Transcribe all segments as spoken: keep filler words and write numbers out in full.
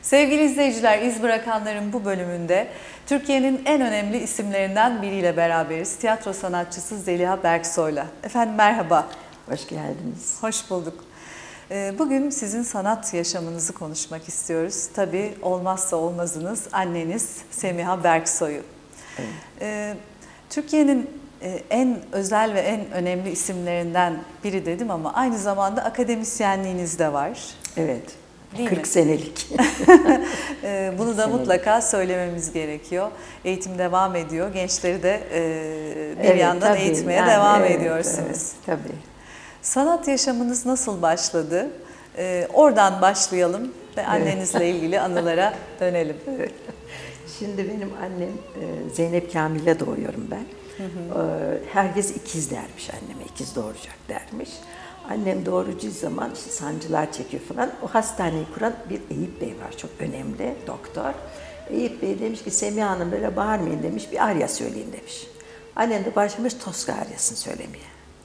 Sevgili izleyiciler, İz Bırakanlar'ın bu bölümünde Türkiye'nin en önemli isimlerinden biriyle beraberiz. Tiyatro sanatçısı Zeliha Berksoy'la. Efendim merhaba. Hoş geldiniz. Hoş bulduk. Bugün sizin sanat yaşamınızı konuşmak istiyoruz. Tabii olmazsa olmazınız anneniz Semiha Berksoy'u. Evet. Türkiye'nin en özel ve en önemli isimlerinden biri dedim ama aynı zamanda akademisyenliğiniz de var. Evet. Değil kırk mi? senelik. Bunu da mutlaka söylememiz gerekiyor. Eğitim devam ediyor. Gençleri de bir evet, yandan tabii, eğitmeye yani, devam evet, ediyorsunuz. Evet, tabii. Sanat yaşamınız nasıl başladı? Oradan başlayalım ve annenizle ilgili anılara dönelim. Evet. Şimdi benim annem Zeynep Kamil'e doğuyorum ben. Hı hı. Herkes ikiz dermiş anneme, ikiz doğuracak dermiş. Annem doğuracağı zaman işte sancılar çekiyor falan. O hastaneyi kuran bir Eyüp Bey var, çok önemli doktor. Eyüp Bey demiş ki Semiha Hanım böyle bağırmayın demiş, bir arya söyleyin demiş. Annem de başlamış Toska aryasını söylemeye.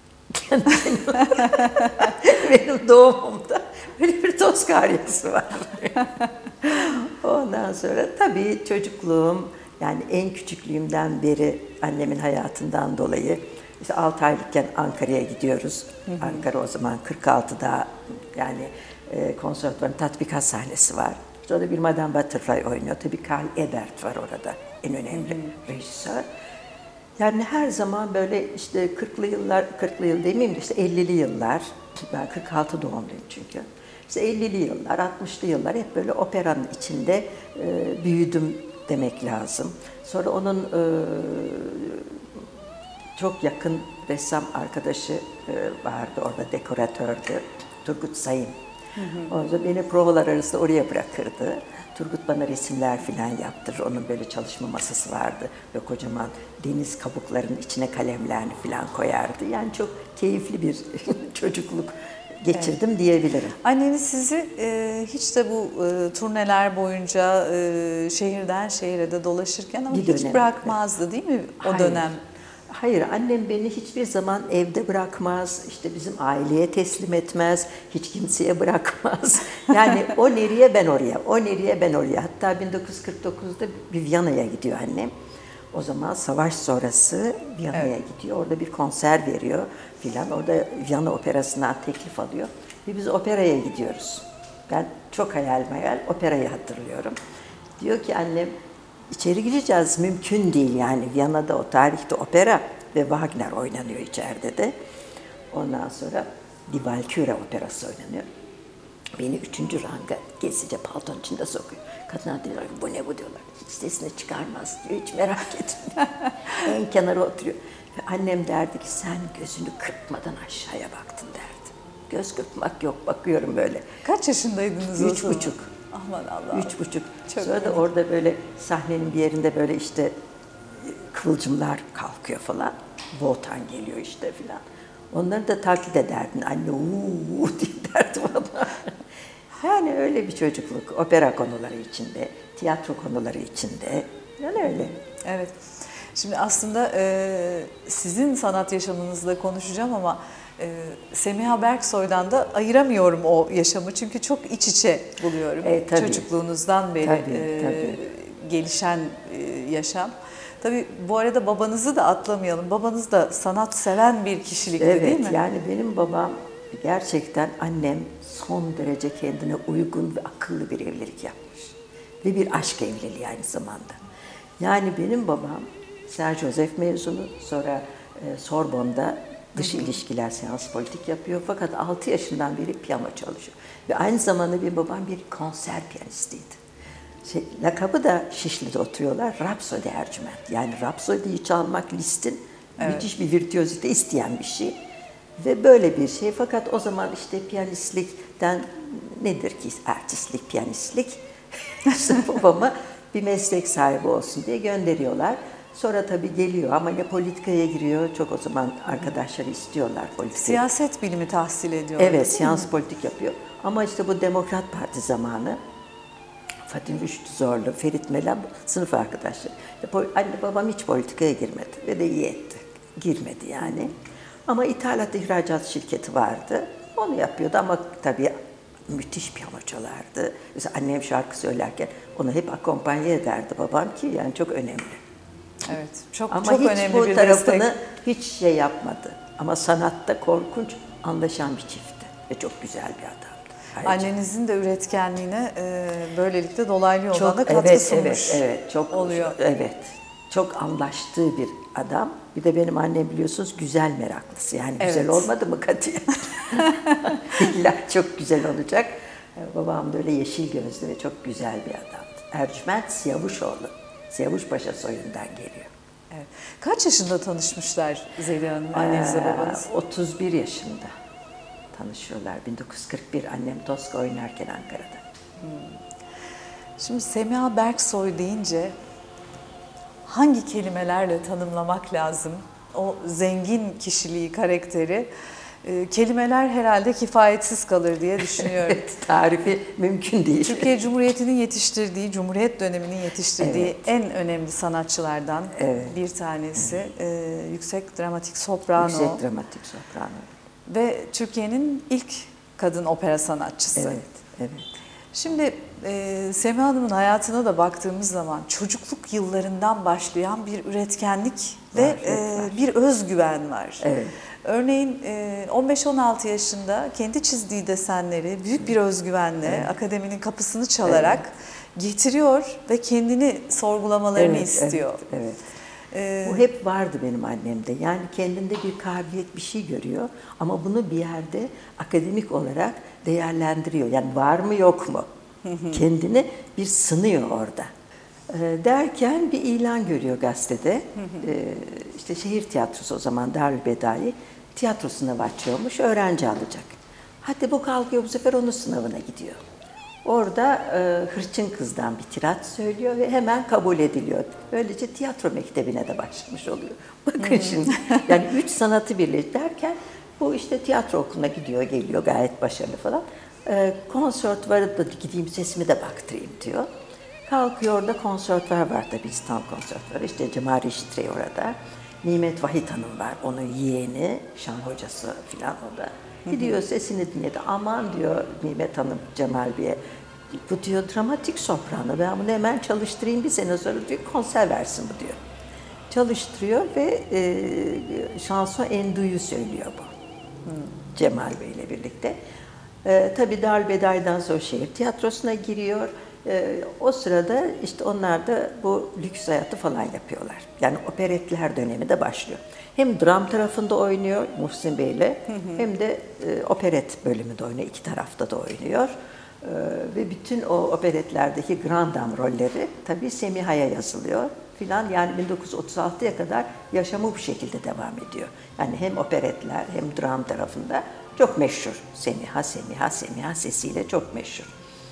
Benim doğumumda böyle bir Toska aryası var. Ondan sonra tabii çocukluğum, yani en küçüklüğümden beri annemin hayatından dolayı işte altı aylıkken Ankara'ya gidiyoruz. Hı hı. Ankara o zaman kırk altıda, yani e, konservatuvarın tatbikat sahnesi var. İşte orada bir Madame Butterfly oynuyor. Tabii Karl Ebert var orada, en önemli hı hı. rejisör. Yani her zaman böyle işte kırklı yıllar, kırklı yıl demeyeyim de işte ellili yıllar, ben kırk altı doğumluyum çünkü. İşte ellili yıllar, altmışlı yıllar hep böyle operanın içinde e, büyüdüm demek lazım. Sonra onun e, çok yakın ressam arkadaşı e, vardı, orada dekoratördü, Turgut Sayın. Hı hı. O yüzden beni provalar arasında oraya bırakırdı. Turgut bana resimler falan yaptırır. Onun böyle çalışma masası vardı ve kocaman deniz kabuklarının içine kalemlerini falan koyardı. Yani çok keyifli bir çocukluk geçirdim evet. diyebilirim. Anneniz sizi e, hiç de bu e, turneler boyunca e, şehirden şehire de dolaşırken ama bir hiç dönem, bırakmazdı evet. değil mi o Hayır. dönem? Hayır, annem beni hiçbir zaman evde bırakmaz, işte bizim aileye teslim etmez, hiç kimseye bırakmaz. Yani o nereye ben oraya, o nereye ben oraya. Hatta bin dokuz yüz kırk dokuzda bir Viyana'ya gidiyor annem. O zaman savaş sonrası Viyana'ya evet. gidiyor, orada bir konser veriyor filan. Orada Viyana Operası'ndan teklif alıyor ve biz operaya gidiyoruz. Ben çok hayal meyal operayı hatırlıyorum. Diyor ki annem, İçeri gireceğiz, mümkün değil yani. Viyana'da o tarihte opera ve Wagner oynanıyor içeride de. Ondan sonra Die Walküre operası oynanıyor. Beni üçüncü ranga gezice paltonun içinde sokuyor. Kadınlar diyorlar ki bu ne bu diyorlar. Hiç sesini çıkarmaz diyor, hiç merak etme. En kenara oturuyor. Ve annem derdi ki sen gözünü kırpmadan aşağıya baktın derdi. Göz kırpmak yok, bakıyorum böyle. Kaç yaşındaydınız o Üç zaman? buçuk. Aman Allah'ım. Üç buçuk. Çok Sonra da orada böyle sahnenin bir yerinde böyle işte kıvılcımlar kalkıyor falan. Wotan geliyor işte filan. Onları da taklit ederdin. Anne uuu diye derdi bana. Yani öyle bir çocukluk. Opera konuları içinde, tiyatro konuları içinde. Yani öyle. Evet. Şimdi aslında e, sizin sanat yaşamınızla konuşacağım ama e, Semiha Berksoy'dan da ayıramıyorum o yaşamı. Çünkü çok iç içe buluyorum. E, tabii. Çocukluğunuzdan beri tabii, e, tabii. gelişen e, yaşam. Tabii bu arada babanızı da atlamayalım. Babanız da sanat seven bir kişilikti evet, değil mi? Evet, yani benim babam gerçekten annem son derece kendine uygun ve akıllı bir evlilik yapmış. Ve bir aşk evliliği aynı zamanda. Yani benim babam Saint Joseph mezunu, sonra e, Sorbonne'da dış Hı-hı. ilişkiler, seans politik yapıyor. Fakat altı yaşından beri piyano çalışıyor. Ve aynı zamanda benim babam bir konser piyanistiydi. Şey, lakabı da Şişli'de oturuyorlar, Rhapsody Ercüment. Yani Rhapsody'yi çalmak Liszt'in evet. müthiş bir virtüözite isteyen bir şey. Ve böyle bir şey. Fakat o zaman işte piyanistlikten nedir ki artistlik, piyanistlik? İşte babama bir meslek sahibi olsun diye gönderiyorlar. Sonra tabii geliyor ama ne politikaya giriyor, çok o zaman arkadaşları istiyorlar politikayı. Siyaset bilimi tahsil ediyor. Evet, siyans politik yapıyor. Ama işte bu Demokrat Parti zamanı, Fatih Rüştü Zorlu, Ferit Melan sınıf arkadaşları. Anne babam hiç politikaya girmedi ve de iyi etti. Girmedi yani. Ama ithalat ihracat şirketi vardı. Onu yapıyordu ama tabii müthiş piyano çalardı. Mesela annem şarkı söylerken onu hep akompanye ederdi babam ki yani çok önemli. Evet, çok Ama çok hiç önemli bu bir tarafını destek. hiç şey yapmadı. Ama sanatta korkunç anlaşan bir çiftti ve çok güzel bir adamdı. Ayrıca. Annenizin de üretkenliğine e, böylelikle dolaylı yoldan Çok da katkı evet sunmuş evet evet çok oluyor. evet. Çok anlaştığı bir adam. Bir de benim annem biliyorsunuz güzel meraklısı. Yani güzel Evet. olmadı mı katiyen? İlla çok güzel olacak. Babam da öyle yeşil gözlü ve çok güzel bir adamdı. Ercüment Siyavuşoğlu. Siyavuş Paşa soyundan geliyor. Evet. Kaç yaşında tanışmışlar Zeliha Hanım, annenizle Ee, babanız? otuz bir yaşında tanışıyorlar. bin dokuz yüz kırk bir annem Toska oynarken Ankara'da. Şimdi Semiha Berksoy deyince hangi kelimelerle tanımlamak lazım? O zengin kişiliği, karakteri. E, kelimeler herhalde kifayetsiz kalır diye düşünüyorum. Evet, tarifi mümkün değil. Türkiye Cumhuriyeti'nin yetiştirdiği, Cumhuriyet döneminin yetiştirdiği Evet. en önemli sanatçılardan Evet. bir tanesi. E, yüksek dramatik soprano. Yüksek dramatik soprano. Ve Türkiye'nin ilk kadın opera sanatçısı. Evet, evet. Şimdi e, Semiha Hanım'ın hayatına da baktığımız zaman çocukluk yıllarından başlayan bir üretkenlik ve Var, evet, e, var. bir özgüven var. Evet. Örneğin e, on beş on altı yaşında kendi çizdiği desenleri büyük bir özgüvenle Evet. akademinin kapısını çalarak getiriyor ve kendini sorgulamalarını Evet, istiyor. Evet, evet. E, Bu hep vardı benim annemde. Yani kendinde bir kabiliyet, bir şey görüyor ama bunu bir yerde akademik olarak değerlendiriyor. Yani var mı yok mu? Kendini bir sınıyor orada. Ee, derken bir ilan görüyor gazetede. Ee, işte şehir tiyatrosu o zaman Darülbedai tiyatro sınavı açıyormuş, öğrenci alacak. Hadi bu kalkıyor bu sefer onun sınavına gidiyor. Orada e, Hırçın Kız'dan bir tirat söylüyor ve hemen kabul ediliyor. Böylece tiyatro mektebine de başlamış oluyor. Bakın şimdi yani üç sanatı birleştir derken bu işte tiyatro okuluna gidiyor, geliyor gayet başarılı falan. E, konservatuvara da gideyim sesimi de baktırayım diyor. Kalkıyor orada konservatuvar var tabii İstanbul Konservatuvarı. İşte Cemal Reşit Rey orada. Nimet Vahit Hanım var, onun yeğeni, şan hocası filan o da. Gidiyor sesini dinledi. Aman diyor Nimet Hanım Cemal Bey'e. Bu diyor dramatik soprano. Ben bunu hemen çalıştırayım bir sene sonra diyor konser versin bu diyor. Çalıştırıyor ve e, şanson Endu'yu söylüyor bu. Hmm. Cemal Bey ile birlikte. E, tabii Darülbedai'den sonra şehir tiyatrosuna giriyor. E, o sırada işte onlar da bu lüks hayatı falan yapıyorlar. Yani operetler dönemi de başlıyor. Hem dram tarafında oynuyor Muhsin Bey'le hem de e, operet bölümünde oynuyor. İki tarafta da oynuyor. E, ve bütün o operetlerdeki grand dame rolleri tabii Semiha'ya yazılıyor filan. Yani bin dokuz yüz otuz altıya kadar yaşamı bu şekilde devam ediyor. Yani hem operetler hem dram tarafında çok meşhur. Semiha, Semiha, Semiha sesiyle çok meşhur.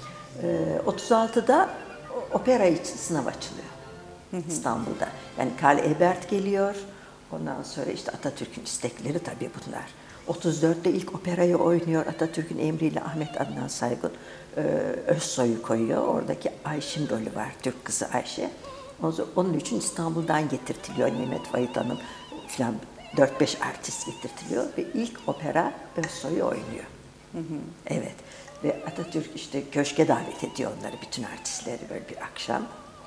E, otuz altıda opera için sınav açılıyor İstanbul'da. Yani Karl Ebert geliyor. Ondan sonra işte Atatürk'ün istekleri tabii bunlar. otuz dörtte ilk operayı oynuyor Atatürk'ün emriyle Ahmet Adnan Saygun e, Özsoy'u koyuyor. Oradaki Ayşim rolü var, Türk kızı Ayşe. Onun için İstanbul'dan getirtiliyor Nimet Vahit Hanım falan dört beş artist getirtiliyor ve ilk opera Özsoy'u oynuyor. Hı hı. Evet. Ve Atatürk işte köşke davet ediyor onları, bütün artistleri böyle bir akşam.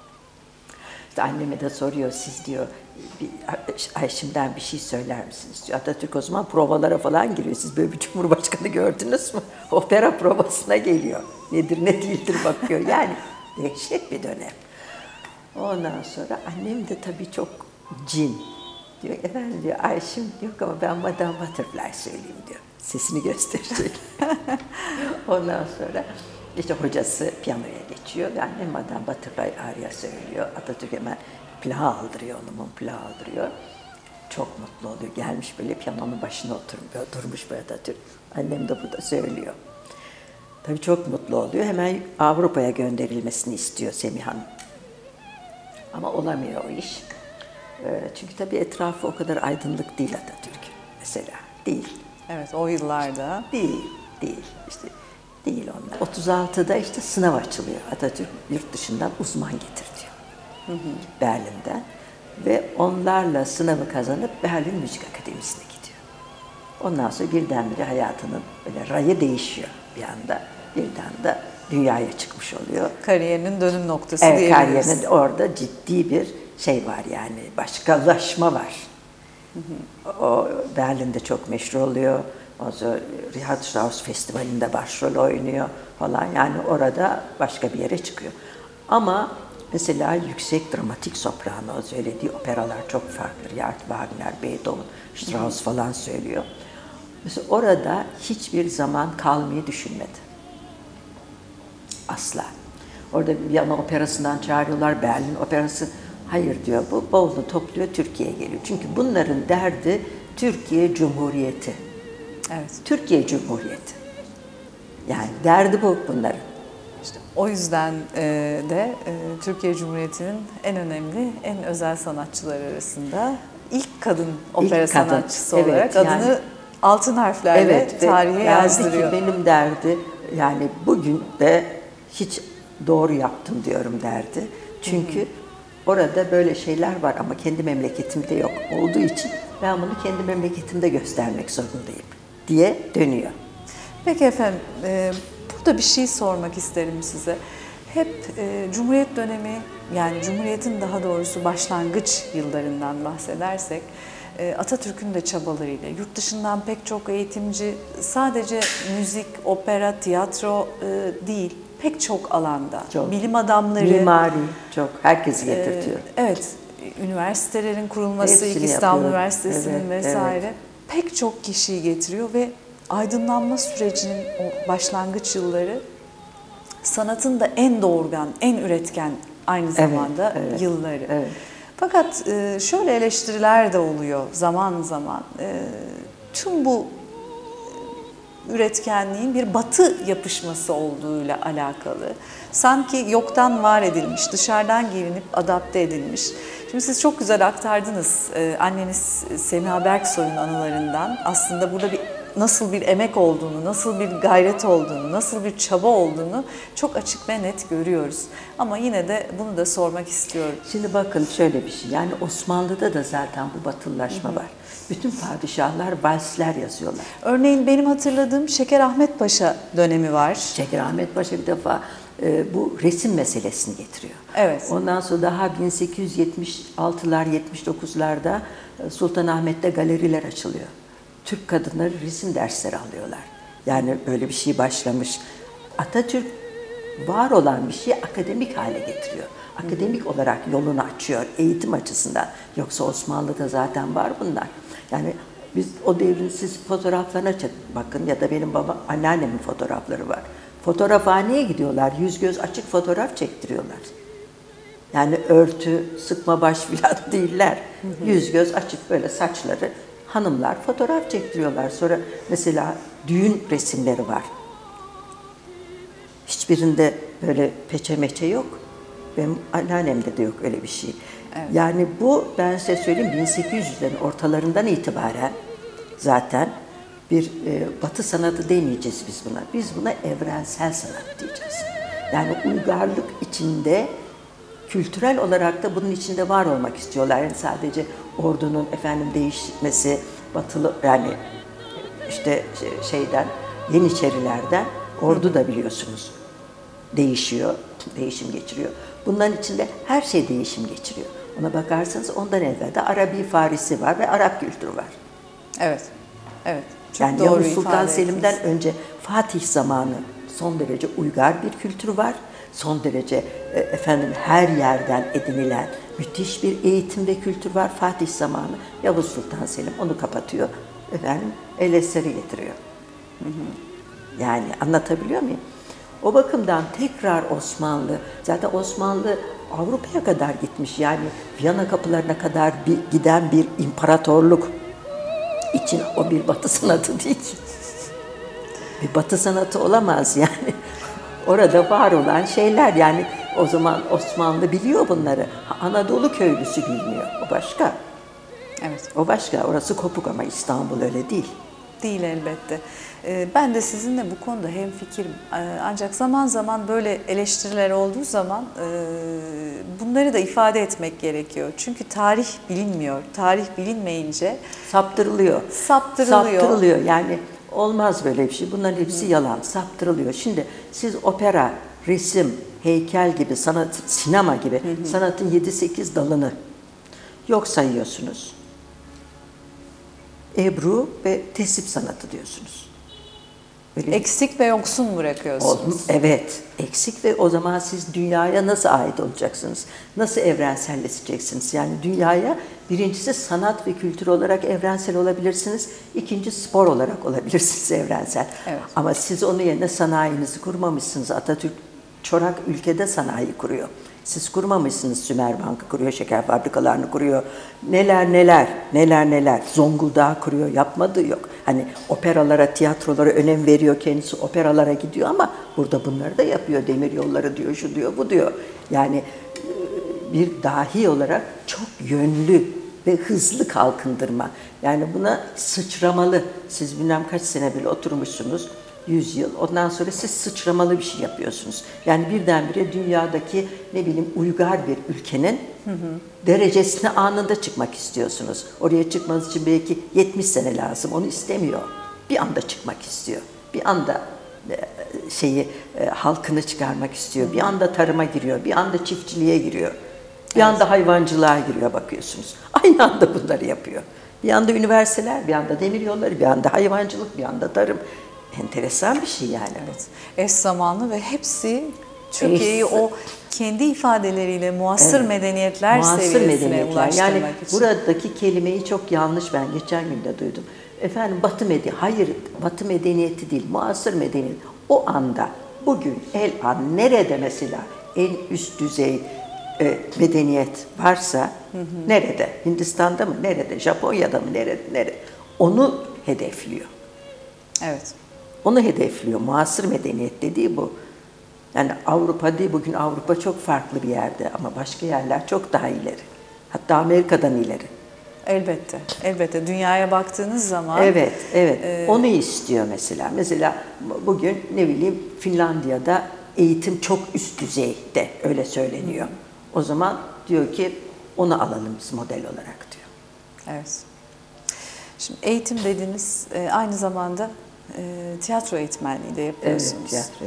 İşte anneme de soruyor, siz diyor bir Ayşim'den bir şey söyler misiniz diyor. Atatürk o zaman provalara falan giriyor. Siz böyle bir cumhurbaşkanı gördünüz mü? Opera provasına geliyor. Nedir ne değildir bakıyor. Yani dehşet bir dönem. Ondan sonra annem de tabii çok cin. Diyor efendim diyor Ayşim yok ama ben Madame Butterfly söyleyeyim diyor. Sesini gösterecek. Ondan sonra işte hocası piyanoya geçiyor. Yani Madame Butterfly aria söylüyor. Atatürk hemen plağı aldırıyor, onu mum plağı aldırıyor. Çok mutlu oluyor. Gelmiş böyle piyanonun başına oturmuş, durmuş böyle Atatürk. Annem de burada söylüyor. Tabii çok mutlu oluyor. Hemen Avrupa'ya gönderilmesini istiyor Semiha'nın. Ama olamıyor o iş. Çünkü tabii etrafı o kadar aydınlık değil Atatürk mesela. Değil. Evet, o yıllarda. Değil, değil. İşte değil onlar. otuz altıda işte sınav açılıyor. Atatürk yurt dışından uzman getirtiyor. Hı hı. Berlin'den. Ve onlarla sınavı kazanıp Berlin Müzik Akademisi'ne gidiyor. Ondan sonra birdenbire hayatının böyle rayı değişiyor bir anda. birden de dünyaya çıkmış oluyor. Kariyerinin dönüm noktası Evet, diyebiliriz. kariyerinin orada ciddi bir şey var yani, başkalaşma var. Hı hı. O Berlin'de çok meşhur oluyor. O zaman Richard Strauss Festivali'nde başrol oynuyor falan. Yani orada başka bir yere çıkıyor. Ama mesela yüksek dramatik soprano söylediği operalar çok farklı. Richard Wagner, Beethoven, Strauss hı hı. falan söylüyor. Mesela orada hiçbir zaman kalmayı düşünmedi. Asla. Orada Viyana Operası'ndan çağırıyorlar, Berlin Operası. Hayır diyor, bu bavulunu topluyor, Türkiye'ye geliyor. Çünkü bunların derdi Türkiye Cumhuriyeti. Evet. Türkiye Cumhuriyeti. Yani derdi bu bunların. İşte o yüzden e, de e, Türkiye Cumhuriyeti'nin en önemli, en özel sanatçıları arasında ilk kadın opera İlk kadın, sanatçısı evet, olarak adını yani, altın harflerle evet, tarihe yazdırıyor. Ki benim derdi, yani bugün de hiç doğru yaptım diyorum derdi. Çünkü hı hı. orada böyle şeyler var ama kendi memleketimde yok olduğu için ben bunu kendi memleketimde göstermek zorundayım diye dönüyor. Peki efendim, e, burada bir şey sormak isterim size. Hep e, Cumhuriyet dönemi, yani Cumhuriyet'in daha doğrusu başlangıç yıllarından bahsedersek, e, Atatürk'ün de çabalarıyla, yurt dışından pek çok eğitimci sadece müzik, opera, tiyatro e, değil, pek çok alanda, çok. bilim adamları, mimari çok, herkesi getirtiyor. E, evet, üniversitelerin kurulması, Hepsini İstanbul yapıyorum. Üniversitesi'nin Evet, vesaire, evet. pek çok kişiyi getiriyor ve aydınlanma sürecinin o başlangıç yılları sanatın da en doğurgan, en üretken aynı zamanda evet, evet, yılları. Evet. Fakat şöyle eleştiriler de oluyor zaman zaman. Tüm bu üretkenliğin bir batı yapışması olduğuyla alakalı. Sanki yoktan var edilmiş, dışarıdan gelinip adapte edilmiş. Şimdi siz çok güzel aktardınız anneniz Semiha Berksoy'un anılarından. Aslında burada bir nasıl bir emek olduğunu, nasıl bir gayret olduğunu, nasıl bir çaba olduğunu çok açık ve net görüyoruz. Ama yine de bunu da sormak istiyorum. Şimdi bakın şöyle bir şey, yani Osmanlı'da da zaten bu batılılaşma hı hı. var. Bütün padişahlar valsler yazıyorlar. Örneğin benim hatırladığım Şeker Ahmet Paşa dönemi var. Şeker Ahmet Paşa bir defa e, bu resim meselesini getiriyor. Evet. Ondan sonra daha bin sekiz yüz yetmiş altılar, yetmiş dokuzlarda Sultanahmet'te galeriler açılıyor. Türk kadınları resim dersleri alıyorlar. Yani böyle bir şey başlamış. Atatürk var olan bir şeyi akademik hale getiriyor. Akademik olarak yolunu açıyor eğitim açısından. Yoksa Osmanlı'da zaten var bunlar. Yani biz o devrin siz fotoğraflarına bakın ya da benim baba anneannemin fotoğrafları var. Fotoğrafhaneye gidiyorlar. Yüz göz açık fotoğraf çektiriyorlar. Yani örtü, sıkma baş filan değiller. Yüz göz açık böyle saçları. Hanımlar fotoğraf çektiriyorlar. Sonra mesela düğün resimleri var. Hiçbirinde böyle peçe meçe yok. Benim anneannemde de yok öyle bir şey. Evet. Yani bu ben size söyleyeyim bin sekiz yüzlerin ortalarından itibaren zaten bir e, batı sanatı demeyeceğiz biz buna. Biz buna evrensel sanat diyeceğiz. Yani uygarlık içinde kültürel olarak da bunun içinde var olmak istiyorlar. Yani sadece ordunun efendim değişmesi, batılı yani işte şeyden, Yeniçerilerden ordu da biliyorsunuz değişiyor, değişim geçiriyor. Bunların içinde her şey değişim geçiriyor. Ona bakarsanız ondan evvel de Arabi Farisi var ve Arap kültürü var. Evet, evet. Çok yani doğru Yavuz Sultan ifade Selim'den ettiniz. önce Fatih zamanı son derece uygar bir kültür var. Son derece e, efendim her yerden edinilen müthiş bir eğitim ve kültür var. Fatih zamanı Yavuz Sultan Selim onu kapatıyor. Efendim El Eser'i getiriyor. Hı hı. Yani anlatabiliyor muyum? O bakımdan tekrar Osmanlı, zaten Osmanlı Avrupa'ya kadar gitmiş. Yani Viyana kapılarına kadar bir, giden bir imparatorluk için o bir batı sanatı değil. Bir batı sanatı olamaz yani. Orada var olan şeyler yani o zaman Osmanlı biliyor bunları. Anadolu köylüsü bilmiyor. O başka. Evet. O başka. Orası kopuk ama İstanbul öyle değil. Değil elbette. Ben de sizinle bu konuda hemfikirim. Ancak zaman zaman böyle eleştiriler olduğu zaman bunları da ifade etmek gerekiyor. Çünkü tarih bilinmiyor. Tarih bilinmeyince saptırılıyor. Saptırılıyor. Saptırılıyor. Yani Olmaz böyle bir şey. Bunların hepsi yalan, saptırılıyor. Şimdi siz opera, resim, heykel gibi, sanat, sinema gibi hı hı. sanatın yedi sekiz dalını yok sayıyorsunuz. Ebru ve tesip sanatı diyorsunuz. Öyle eksik ve yoksun bırakıyorsunuz. Evet, eksik ve o zaman siz dünyaya nasıl ait olacaksınız? Nasıl evrenselleşeceksiniz? Yani dünyaya birincisi sanat ve kültür olarak evrensel olabilirsiniz. İkinci spor olarak olabilirsiniz evrensel. Evet. Ama siz onun yerine sanayinizi kurmamışsınız. Atatürk çorak ülkede sanayi kuruyor. Siz kurmamışsınız, Sümer Bank'ı kuruyor, şeker fabrikalarını kuruyor. Neler neler, neler neler. Zonguldak'ı kuruyor, yapmadığı yok. Hani operalara, tiyatrolara önem veriyor, kendisi operalara gidiyor ama burada bunları da yapıyor. Demir yolları diyor, şu diyor, bu diyor. Yani bir dahi olarak çok yönlü ve hızlı kalkındırma. Yani buna sıçramalı. Siz bilmem kaç sene bile oturmuşsunuz. yüz yıl. Ondan sonra siz sıçramalı bir şey yapıyorsunuz. Yani birdenbire dünyadaki ne bileyim uygar bir ülkenin hı hı. derecesine anında çıkmak istiyorsunuz. Oraya çıkmanız için belki yetmiş sene lazım. Onu istemiyor. Bir anda çıkmak istiyor. Bir anda şeyi halkını çıkarmak istiyor. Hı hı. Bir anda tarıma giriyor. Bir anda çiftçiliğe giriyor. Bir evet. anda hayvancılığa giriyor bakıyorsunuz. Aynı anda bunları yapıyor. Bir anda üniversiteler, bir anda demiryolları, bir anda hayvancılık, bir anda tarım. Enteresan bir şey yani. Evet. Eş zamanlı ve hepsi Türkiye'yi o kendi ifadeleriyle muasır evet. medeniyetler muasır seviyesine medeniyetler. ulaştırmak yani için. Buradaki kelimeyi çok yanlış ben geçen gün de duydum. Efendim Batı medeniyeti, hayır Batı medeniyeti değil, muasır medeniyet. O anda, bugün, el an, nerede mesela en üst düzey e, medeniyet varsa, hı hı. nerede? Hindistan'da mı? Nerede? Japonya'da mı? Nerede? Nerede? Onu hedefliyor. Evet. Onu hedefliyor. Muasır medeniyet dediği bu. Yani Avrupa değil, bugün Avrupa çok farklı bir yerde ama başka yerler çok daha ileri. Hatta Amerika'dan ileri. Elbette, elbette. Dünyaya baktığınız zaman... Evet, evet. E... Onu istiyor mesela. Mesela bugün ne bileyim Finlandiya'da eğitim çok üst düzeyde, öyle söyleniyor. Hı. O zaman diyor ki onu alalım biz model olarak diyor. Evet. Şimdi eğitim dediğiniz aynı zamanda E, tiyatro eğitmenliği de yapıyorsunuz. Evet, tiyatro.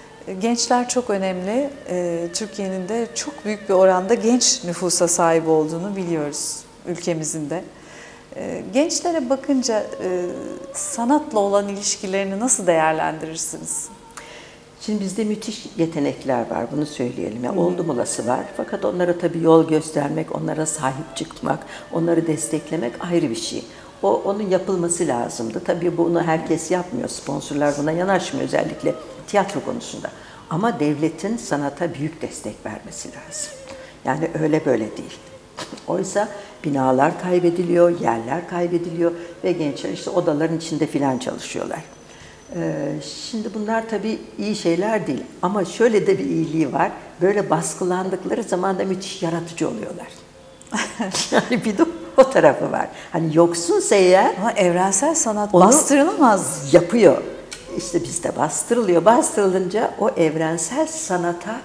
Gençler çok önemli. E, Türkiye'nin de çok büyük bir oranda genç nüfusa sahip olduğunu biliyoruz ülkemizin de. E, gençlere bakınca e, sanatla olan ilişkilerini nasıl değerlendirirsiniz? Şimdi bizde müthiş yetenekler var, bunu söyleyelim. Yani oldum olası var. Fakat onlara tabii yol göstermek, onlara sahip çıkmak, onları desteklemek ayrı bir şey. O, onun yapılması lazımdı. Tabii bunu herkes yapmıyor. Sponsorlar buna yanaşmıyor özellikle tiyatro konusunda. Ama devletin sanata büyük destek vermesi lazım. Yani öyle böyle değil. Oysa binalar kaybediliyor, yerler kaybediliyor ve gençler işte odaların içinde filan çalışıyorlar. Ee, şimdi bunlar tabii iyi şeyler değil. Ama şöyle de bir iyiliği var. Böyle baskılandıkları zaman da müthiş yaratıcı oluyorlar. Yani bir de o tarafı var. Hani yoksunsa eğer... Ama evrensel sanat bastırılamaz. Yapıyor. İşte bizde bastırılıyor. Bastırılınca o evrensel sanata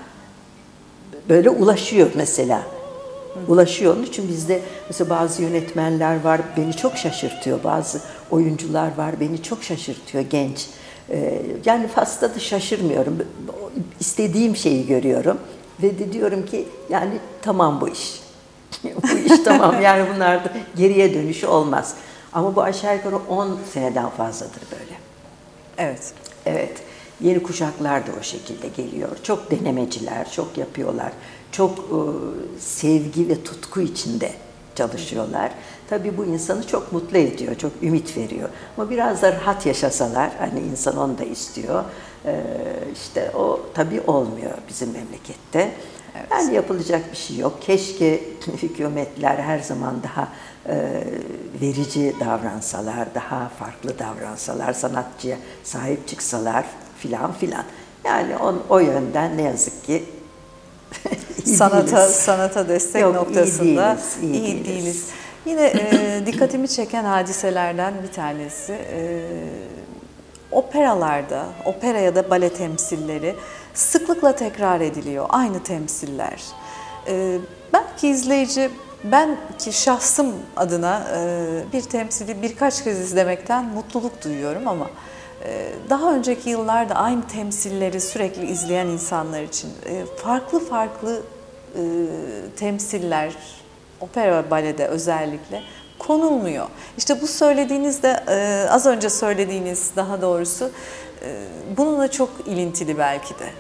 böyle ulaşıyor mesela. Hı. Ulaşıyor. Onun için bizde mesela bazı yönetmenler var, beni çok şaşırtıyor. Bazı oyuncular var, beni çok şaşırtıyor genç. Ee, yani fazla da şaşırmıyorum. İstediğim şeyi görüyorum. Ve de diyorum ki yani tamam bu iş. Bu iş tamam, yani bunlarda geriye dönüşü olmaz. Ama bu aşağı yukarı on seneden fazladır böyle. Evet. Evet. Yeni kuşaklar da o şekilde geliyor. Çok denemeciler, çok yapıyorlar. Çok e, sevgi ve tutku içinde çalışıyorlar. Tabii bu insanı çok mutlu ediyor, çok ümit veriyor. Ama biraz da rahat yaşasalar, hani insan onu da istiyor. E, işte o tabii olmuyor bizim memlekette. Evet. Yani yapılacak bir şey yok. Keşke hükümetler her zaman daha e, verici davransalar, daha farklı davransalar, sanatçıya sahip çıksalar filan filan. Yani on, o yönden ne yazık ki sanata değiliz. sanata destek yok, noktasında iyi değiliz. Iyi iyi değiliz. değiliz. Yine e, dikkatimi çeken hadiselerden bir tanesi e, operalarda, opera ya da bale temsilleri sıklıkla tekrar ediliyor. Aynı temsiller. Ee, belki izleyici Ben ki şahsım adına bir temsili birkaç kez izlemekten mutluluk duyuyorum ama daha önceki yıllarda aynı temsilleri sürekli izleyen insanlar için farklı farklı temsiller, opera ve balede özellikle konulmuyor. İşte bu söylediğinizde az önce söylediğiniz daha doğrusu bununla çok ilintili belki de.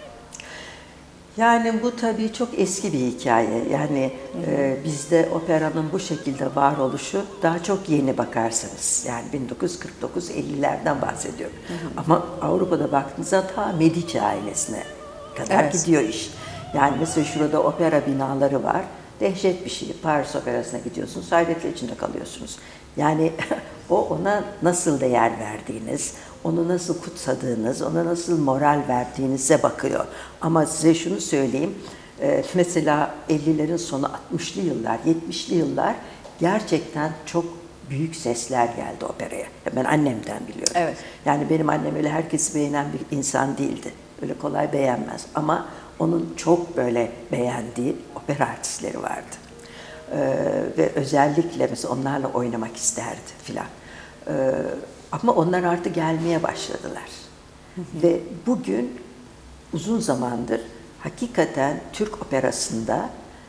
Yani bu tabii çok eski bir hikaye. Yani e, bizde operanın bu şekilde varoluşu daha çok yeni bakarsanız. Yani bin dokuz yüz kırk dokuz ellilerden bahsediyorum. Hı hı. Ama Avrupa'da baktığınızda ta Medici ailesine kadar evet. gidiyor iş. Yani mesela şurada opera binaları var. Dehşet bir şey. Paris Operası'na gidiyorsunuz, hayretle içinde kalıyorsunuz. Yani o ona nasıl değer verdiğiniz, onu nasıl kutsadığınız, ona nasıl moral verdiğinize bakıyor. Ama size şunu söyleyeyim, e, mesela ellilerin sonu altmışlı yıllar, yetmişli yıllar gerçekten çok büyük sesler geldi operaya. Ben annemden biliyorum. Evet. Yani benim annem öyle herkesi beğenen bir insan değildi. Öyle kolay beğenmez. Ama onun çok böyle beğendiği opera artistleri vardı. Ee, ve özellikle mesela onlarla oynamak isterdi filan. Ee, ama onlar artık gelmeye başladılar. Hı hı. Ve bugün uzun zamandır hakikaten Türk operasında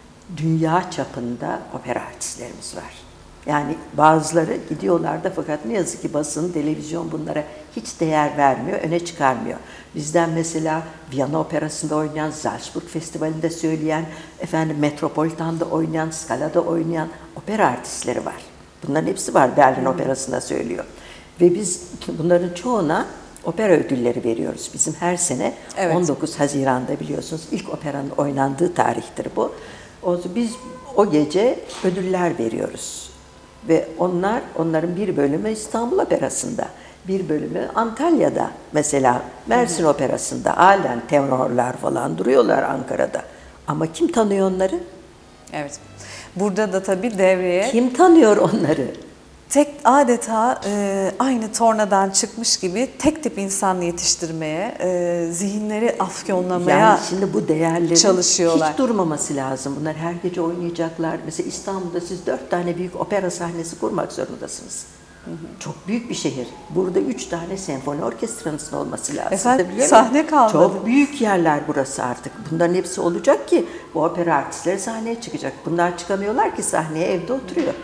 dünya çapında opera artistlerimiz var. Yani bazıları gidiyorlar da fakat ne yazık ki basın, televizyon bunlara hiç değer vermiyor, öne çıkarmıyor. Bizden mesela Viyana Operası'nda oynayan, Salzburg Festivali'nde söyleyen, efendim Metropolitan'da oynayan, Scala'da oynayan opera artistleri var. Bunların hepsi var, Berlin hmm. Operası'nda söylüyor. Ve biz bunların çoğuna opera ödülleri veriyoruz. Bizim her sene evet. on dokuz Haziran'da biliyorsunuz ilk operanın oynandığı tarihtir bu. O, biz o gece ödüller veriyoruz. Ve onlar, onların bir bölümü İstanbul Operası'nda, bir bölümü Antalya'da. Mesela Mersin hı hı. Operası'nda halen tenorlar falan duruyorlar Ankara'da. Ama kim tanıyor onları? Evet. Burada da tabii devreye... Kim tanıyor onları? Tek adeta e, aynı tornadan çıkmış gibi tek tip insan yetiştirmeye, e, zihinleri afyonlamaya yani şimdi bu değerlerin çalışıyorlar. Hiç durmaması lazım. Bunlar her gece oynayacaklar. Mesela İstanbul'da siz dört tane büyük opera sahnesi kurmak zorundasınız. Hı hı. Çok büyük bir şehir. Burada üç tane senfoni orkestranızın olması lazım. Efendim sahne kalmadı. Çok büyük yerler burası artık. Bunların hepsi olacak ki bu opera artistleri sahneye çıkacak. Bunlar çıkamıyorlar ki sahneye, evde oturuyor.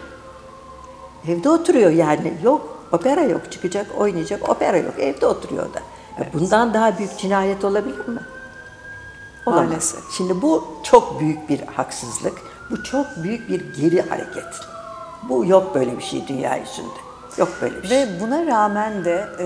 Evde oturuyor yani. Yok, opera yok. Çıkacak, oynayacak, opera yok. Evde oturuyor da. Evet. Bundan daha büyük cinayet olabilir mi? Olamaz. Maalesef. Şimdi bu çok büyük bir haksızlık. Bu çok büyük bir geri hareket. Bu yok böyle bir şey dünya yüzünde. Yok böyle bir şey. Ve buna rağmen de e,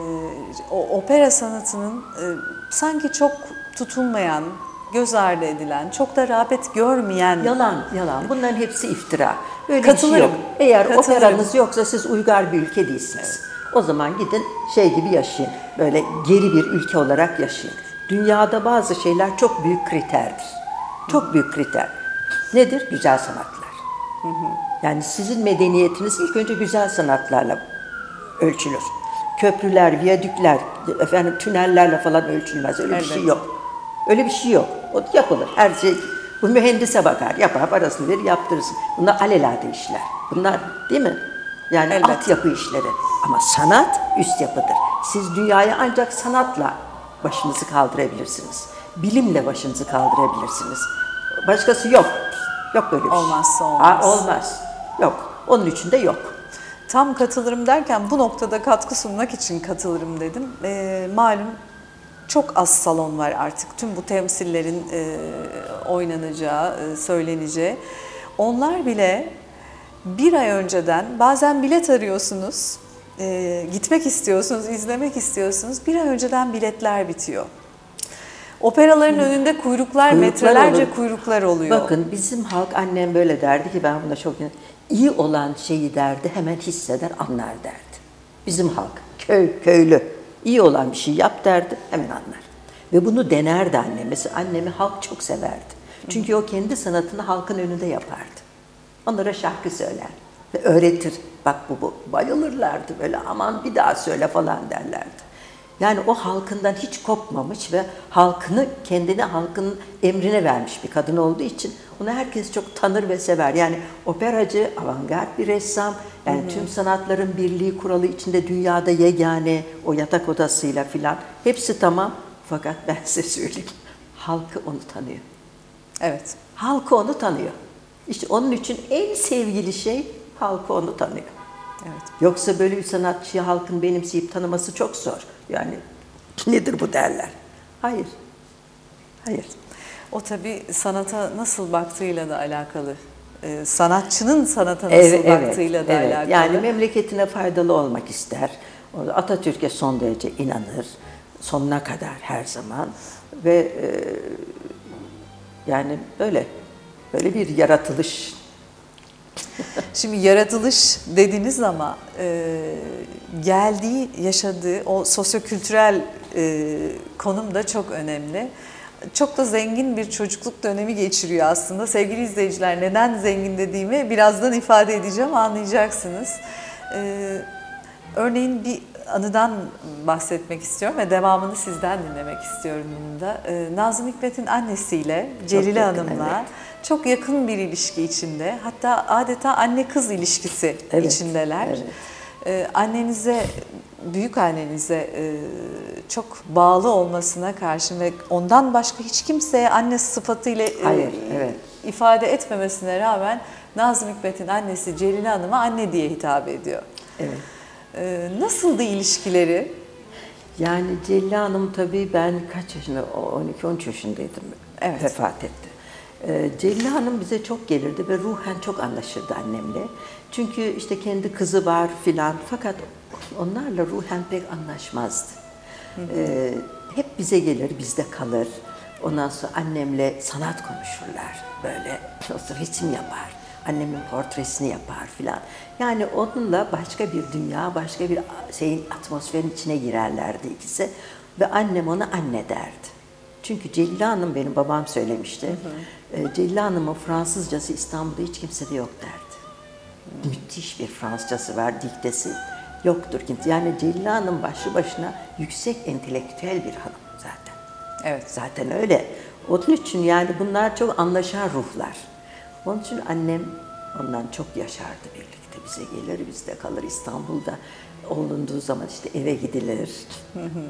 o opera sanatının e, sanki çok tutulmayan, göz ardı edilen, çok da rağbet görmeyen... Yalan, yalan. Bunların hepsi iftira. Böyle bir şey yok. Eğer Katılırım. operanız yoksa siz uygar bir ülke değilsiniz. Evet. O zaman gidin şey gibi yaşayın. Böyle geri bir ülke olarak yaşayın. Dünyada bazı şeyler çok büyük kriterdir. Çok hı. büyük kriter. Nedir? Güzel sanatlar. Hı hı. Yani sizin medeniyetiniz ilk önce güzel sanatlarla ölçülür. Köprüler, viyadükler, efendim tünellerle falan ölçülmez. Öyle evet. bir şey yok. Öyle bir şey yok. O yapılır. Her şey bu mühendise bakar. Yapar, parasını verir, yaptırırsın. Bunlar alelade işler. Bunlar değil mi? Yani evet. altyapı işleri. Ama sanat üst yapıdır. Siz dünyayı ancak sanatla başınızı kaldırabilirsiniz. Bilimle başınızı kaldırabilirsiniz. Başkası yok. Yok böyle bir şey. Olmazsa olmaz. Aa, olmaz. Yok. Onun için de yok. Tam katılırım derken bu noktada katkı sunmak için katılırım dedim. E, malum çok az salon var artık. Tüm bu temsillerin e, oynanacağı, e, söyleneceği. Onlar bile bir ay önceden bazen bilet arıyorsunuz, e, gitmek istiyorsunuz, izlemek istiyorsunuz. Bir ay önceden biletler bitiyor. Operaların önünde kuyruklar, kuyruklar metrelerce olur. kuyruklar oluyor. Bakın bizim halk, annem böyle derdi ki ben buna çok iyi olan şeyi derdi, hemen hisseder, anlar derdi. Bizim halk, köy, köylü. İyi olan bir şey yap derdi, hemen anlar. Ve bunu denerdi annem. Mesela annemi halk çok severdi. Çünkü o kendi sanatını halkın önünde yapardı. Onlara şarkı söyler ve öğretir. Bak bu bu. Bayılırlardı böyle, aman bir daha söyle falan derlerdi. Yani o halkından hiç kopmamış ve halkını kendine halkın emrine vermiş bir kadın olduğu için onu herkes çok tanır ve sever. Yani operacı, avantgard bir ressam, yani hı hı. tüm sanatların birliği kuralı içinde dünyada yegane, o yatak odasıyla filan hepsi tamam. Fakat ben size söyleyeyim, halkı onu tanıyor. Evet. Halkı onu tanıyor. İşte onun için en sevgili şey halkı onu tanıyor. Evet. Yoksa böyle bir sanatçıyı halkın benimseyip tanıması çok zor. Yani nedir bu derler. Hayır. Hayır. O tabii sanata nasıl baktığıyla da alakalı. Ee, sanatçının sanata nasıl evet, baktığıyla evet, da evet. alakalı. Yani memleketine faydalı olmak ister. Atatürk'e son derece inanır. Sonuna kadar her zaman. Ve e, yani böyle böyle bir yaratılış. Şimdi yaratılış dediniz ama e, geldiği, yaşadığı o sosyokültürel e, konum da çok önemli. Çok da zengin bir çocukluk dönemi geçiriyor aslında. Sevgili izleyiciler, neden zengin dediğimi birazdan ifade edeceğim, anlayacaksınız. E, örneğin bir anıdan bahsetmek istiyorum ve devamını sizden dinlemek istiyorum bunun da. E, Nazım Hikmet'in annesiyle Celile yakın, Hanım'la evet. çok yakın bir ilişki içinde. Hatta adeta anne kız ilişkisi evet, içindeler. Evet. Ee, annenize, büyük annenize e, çok bağlı olmasına karşın ve ondan başka hiç kimseye anne sıfatıyla e, Hayır, evet. ifade etmemesine rağmen Nazım Hikmet'in annesi Celile Hanım'a anne diye hitap ediyor. Evet. Ee, nasıldı ilişkileri? Yani Celile Hanım tabii ben kaç yaşında, on iki on üç yaşındaydım, evet. vefat etti. Ee, Celile Hanım bize çok gelirdi ve ruhen çok anlaşırdı annemle. Çünkü işte kendi kızı var filan, fakat onlarla ruhen pek anlaşmazdı. Hı hı. Ee, hep bize gelir, bizde kalır. Ondan sonra annemle sanat konuşurlar, böyle resim yapar, annemin portresini yapar filan. Yani onunla başka bir dünya, başka bir şeyin, atmosferin içine girerlerdi ikisi. Ve annem ona anne derdi. Çünkü Celile Hanım, benim babam söylemişti, hı hı. Celile Hanım'ın Fransızcası İstanbul'da hiç kimsede yok derdi. Hı. Müthiş bir Fransızcası var, diktesi yoktur kimse. Yani Celile Hanım başlı başına yüksek entelektüel bir hanım zaten. Evet. Zaten öyle. Onun için yani bunlar çok anlaşan ruhlar. Onun için annem ondan çok yaşardı birlikte. Bize gelir, bizde kalır. İstanbul'da olunduğu zaman işte eve gidilir. Hı hı.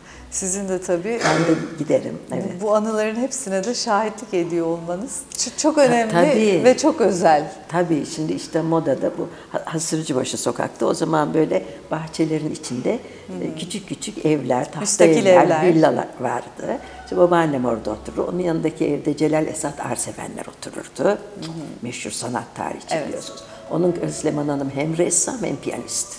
Sizin de tabii ben de giderim. Evet. Bu anıların hepsine de şahitlik ediyor olmanız çok önemli tabii, ve çok özel. Tabii şimdi işte modada bu Hasırcıbaşı sokakta o zaman böyle bahçelerin içinde hı-hı. küçük küçük evler, tahta evler, evler, villalar vardı. İşte babaannem orada oturur. Onun yanındaki evde Celal Esat Arsevenler otururdu. Hı-hı. Meşhur sanat tarihçi evet. biliyorsunuz. Onun Özleman Hanım hem ressam hem piyanist.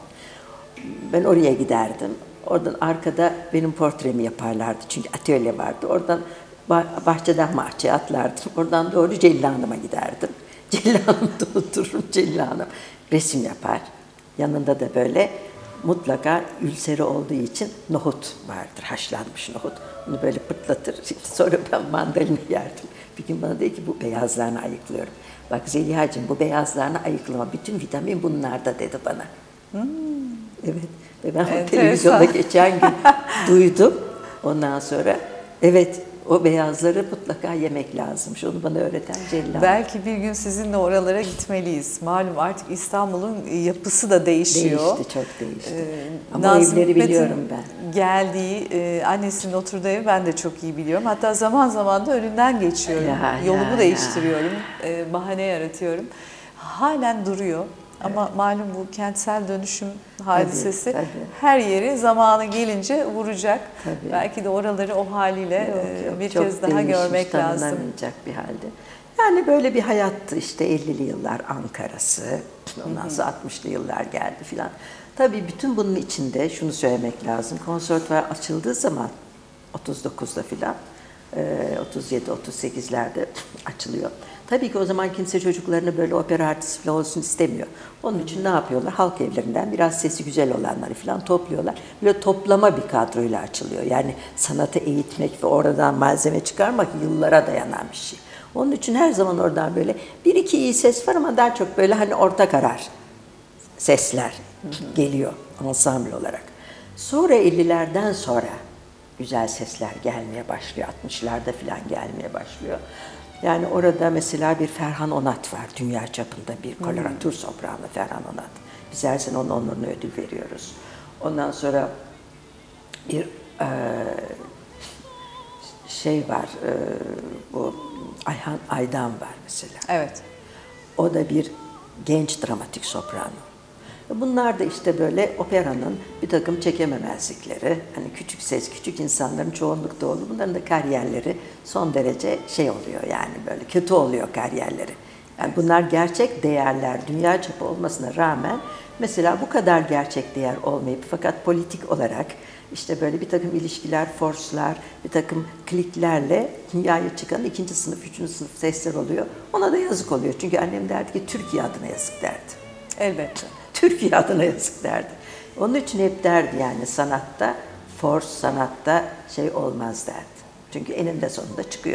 Ben oraya giderdim. Oradan arkada benim portremi yaparlardı. Çünkü atölye vardı. Oradan bahçeden bahçeye atlardım. Oradan doğru Celile Hanım'a giderdim. Celile Hanım'da otururum. Celile Hanım resim yapar. Yanında da böyle mutlaka ülseri olduğu için nohut vardır. Haşlanmış nohut. Onu böyle pırtlatır. Sonra ben mandalina yerdim. Bir gün bana dedi ki bu beyazlarını ayıklıyorum. Bak Zeliha'cığım bu beyazlarını ayıklama. Bütün vitamin bunlarda dedi bana. Hmm. Evet. Ve ben enteresan. Televizyonda geçen gün duydum. Ondan sonra evet o beyazları mutlaka yemek lazımmış. Onu bana öğreten Celal. Belki bir gün sizinle oralara gitmeliyiz. Malum artık İstanbul'un yapısı da değişiyor. Değişti, çok değişti. Ee, Ama Nazım evleri biliyorum ben. Geldiği, e, annesinin oturduğu evi ben de çok iyi biliyorum. Hatta zaman zaman da önünden geçiyorum. Ya, Yolumu ya, değiştiriyorum, e, bahane yaratıyorum. Halen duruyor. Ama evet. malum bu kentsel dönüşüm hadisesi tabii, tabii. her yeri zamanı gelince vuracak. Tabii. Belki de oraları o haliyle yok, yok, bir kez daha görmek lazım. Tanınamayacak bir halde. Yani böyle bir hayattı işte ellili yıllar Ankara'sı, ondan sonra altmışlı yıllar geldi filan. Tabii bütün bunun içinde şunu söylemek lazım. Konservatuvar açıldığı zaman otuz dokuzda filan, otuz yedi otuz sekizlerde açılıyor. Tabii ki o zaman kimse çocuklarını böyle opera artisti falan olsun istemiyor. Onun için ne yapıyorlar? Halk evlerinden biraz sesi güzel olanları falan topluyorlar. Böyle toplama bir kadroyla açılıyor. Yani sanatı eğitmek ve oradan malzeme çıkarmak yıllara dayanan bir şey. Onun için her zaman oradan böyle bir iki iyi ses var ama daha çok böyle hani orta karar sesler geliyor ensemble olarak. Sonra ellilerden sonra güzel sesler gelmeye başlıyor. altmışlarda falan gelmeye başlıyor. Yani orada mesela bir Ferhan Onat var. Dünya çapında bir koloratür sopranı Ferhan Onat. Biz her sene onun onuruna ödül veriyoruz. Ondan sonra bir e, şey var, e, bu Ayhan Aydan var mesela. Evet. O da bir genç dramatik soprano. Bunlar da işte böyle operanın bir takım çekememezlikleri, hani küçük ses, küçük insanların çoğunlukta olduğu, bunların da kariyerleri son derece şey oluyor yani böyle kötü oluyor kariyerleri. Yani bunlar gerçek değerler, dünya çapı olmasına rağmen mesela bu kadar gerçek değer olmayıp fakat politik olarak işte böyle bir takım ilişkiler, forslar, bir takım kliklerle dünyaya çıkan ikinci sınıf, üçüncü sınıf sesler oluyor. Ona da yazık oluyor. Çünkü annem derdi ki Türkiye adına yazık derdi. Elbette. Türkiye adına yazık derdi. Onun için hep derdi yani sanatta, force sanatta şey olmaz derdi. Çünkü eninde sonunda çıkıyor.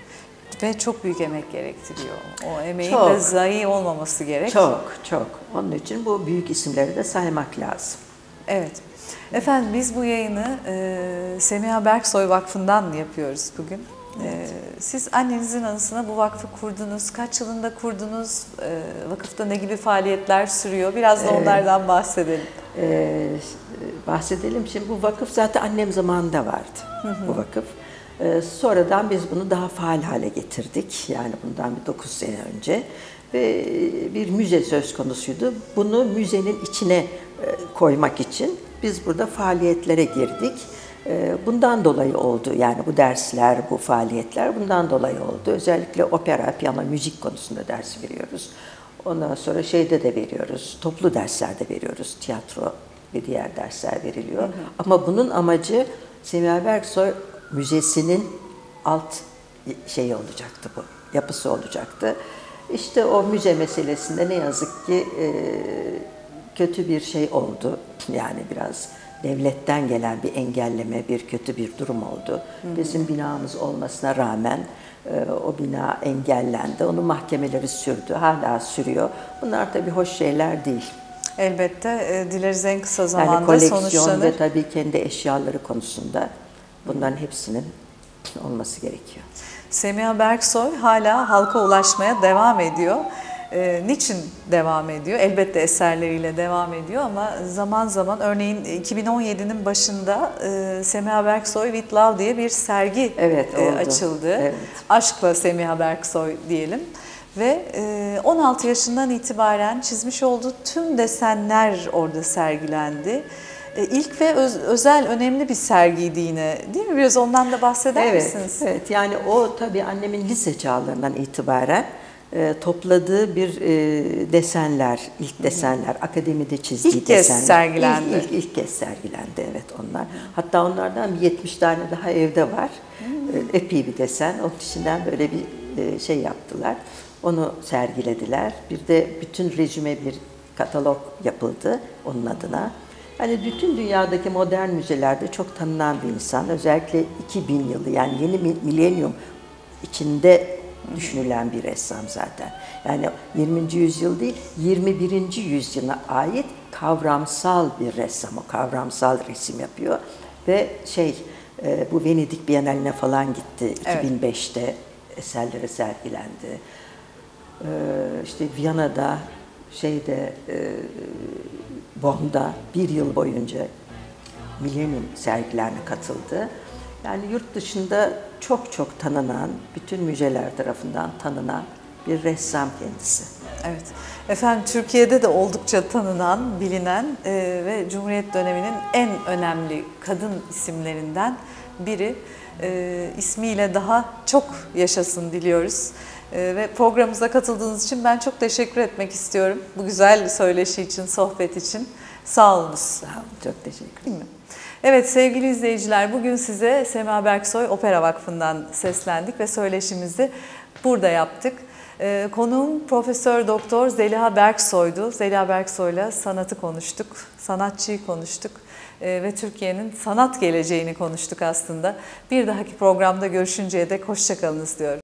Ve çok büyük emek gerektiriyor. O emeğin Çok. de zayi olmaması gerek. Çok, çok. Onun için bu büyük isimleri de saymak lazım. Evet. Efendim biz bu yayını e, Semiha Berksoy Vakfı'ndan yapıyoruz bugün. Evet. E, siz annenizin anısına bu vakfı kurdunuz. Kaç yılında kurdunuz? E, vakıfta ne gibi faaliyetler sürüyor? Biraz da onlardan bahsedelim. Ee, bahsedelim. Şimdi bu vakıf zaten annem zamanında vardı. Hı hı. Bu vakıf. Ee, sonradan biz bunu daha faal hale getirdik. Yani bundan bir dokuz sene önce. Ve bir müze söz konusuydu. Bunu müzenin içine e, koymak için biz burada faaliyetlere girdik. E, bundan dolayı oldu. Yani bu dersler, bu faaliyetler bundan dolayı oldu. Özellikle opera, piyano, müzik konusunda ders veriyoruz. Ondan sonra şeyde de veriyoruz, toplu dersler de veriyoruz. Tiyatro ve diğer dersler veriliyor. Hı hı. Ama bunun amacı Semiha Berksoy Müzesi'nin alt şeyi olacaktı bu, yapısı olacaktı. İşte o müze meselesinde ne yazık ki e, kötü bir şey oldu. Yani biraz devletten gelen bir engelleme, bir kötü bir durum oldu. Hı hı. Bizim binamız olmasına rağmen e, o bina engellendi. Onun mahkemeleri sürdü, hala sürüyor. Bunlar tabii hoş şeyler değil. Elbette e, dileriz en kısa zamanda yani koleksiyon sonuçlanır. ve tabii kendi eşyaları konusunda bunların hepsinin olması gerekiyor. Semiha Berksoy hala halka ulaşmaya devam ediyor. E, niçin devam ediyor? Elbette eserleriyle devam ediyor ama zaman zaman örneğin iki bin on yedinin başında e, Semiha Berksoy With Love diye bir sergi evet, e, açıldı. Evet. Aşkla Semiha Berksoy diyelim. Ve e, on altı yaşından itibaren çizmiş olduğu tüm desenler orada sergilendi. İlk ve öz, özel, önemli bir sergiydi yine, değil mi? Biraz ondan da bahseder evet, misiniz? Evet, yani o tabii annemin lise çağlarından itibaren e, topladığı bir e, desenler, ilk desenler, Hı-hı. akademide çizdiği ilk desenler. Kez sergilendi. İlk, ilk, ilk kez sergilendi, evet onlar. Hı-hı. Hatta onlardan bir yetmiş tane daha evde var. Hı-hı. Epey bir desen, onun içinden böyle bir e, şey yaptılar. Onu sergilediler. Bir de bütün rejime bir katalog yapıldı onun adına. Hani bütün dünyadaki modern müzelerde çok tanınan bir insan. Özellikle iki bin yılı yani yeni milenyum içinde düşünülen bir ressam zaten. Yani yirminci yüzyıl değil, yirmi birinci yüzyıla ait kavramsal bir ressam. O kavramsal resim yapıyor. Ve şey bu Venedik Bienali'ne falan gitti. Evet. iki bin beşte eserleri sergilendi. İşte Viyana'da şeyde Bonn'da bir yıl boyunca milenyum sergilerine katıldı. Yani yurt dışında çok çok tanınan, bütün müzeler tarafından tanınan bir ressam kendisi. Evet. Efendim Türkiye'de de oldukça tanınan, bilinen e, ve Cumhuriyet döneminin en önemli kadın isimlerinden biri. E, ismiyle daha çok yaşasın diliyoruz. E, ve programımıza katıldığınız için ben çok teşekkür etmek istiyorum. Bu güzel söyleşi için, sohbet için. Sağ olunuz. Sağ olun, çok teşekkür ederim. Evet sevgili izleyiciler, bugün size Semiha Berksoy Opera Vakfı'ndan seslendik ve söyleşimizi burada yaptık. Ee, konuğum Profesör Doktor Zeliha Berksoy'du. Zeliha Berksoy'la sanatı konuştuk, sanatçıyı konuştuk ee, ve Türkiye'nin sanat geleceğini konuştuk aslında. Bir dahaki programda görüşünceye dek hoşça kalınız diyorum.